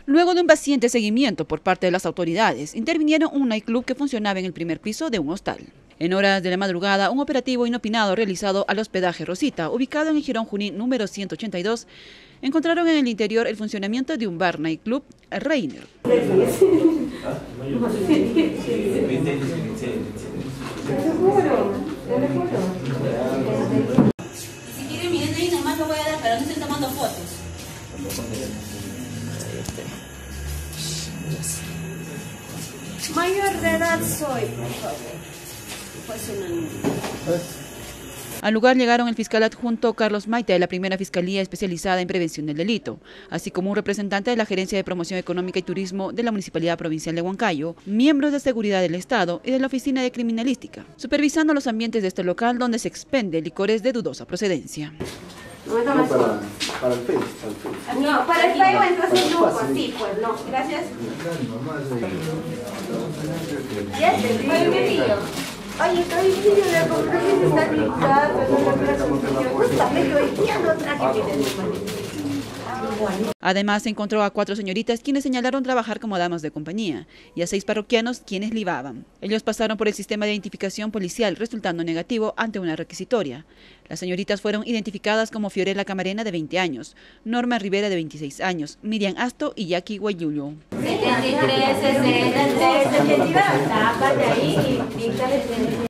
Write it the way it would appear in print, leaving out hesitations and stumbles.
Luego de un paciente seguimiento por parte de las autoridades, intervinieron un nightclub que funcionaba en el primer piso de un hostal. En horas de la madrugada, un operativo inopinado realizado al hospedaje Rosita, ubicado en el Jirón Junín número 182, encontraron en el interior el funcionamiento de un bar nightclub Reiner. Si quieren, miren ahí nomás lo voy a dar, pero no estén tomando fotos. Mayor de edad soy, por favor. Pues una niña. Al lugar llegaron el fiscal adjunto Carlos Maite de la Primera Fiscalía Especializada en Prevención del Delito, así como un representante de la Gerencia de Promoción Económica y Turismo de la Municipalidad Provincial de Huancayo, miembros de Seguridad del Estado y de la Oficina de Criminalística, supervisando los ambientes de este local donde se expende licores de dudosa procedencia. Para el Facebook. No, para el Facebook entonces no, pues sí, pues no. Gracias. Ya te digo. Oye, estoy diciendo la población está dictada, pero no la solución. Justamente hoy día no traje mi denuncia. Además, se encontró a 4 señoritas quienes señalaron trabajar como damas de compañía y a 6 parroquianos quienes libaban. Ellos pasaron por el sistema de identificación policial resultando negativo ante una requisitoria. Las señoritas fueron identificadas como Fiorella Camarena de 20 años, Norma Rivera de 26 años, Miriam Asto y Jackie Guayulo. 73, 63, 70, tápate ahí y píntale.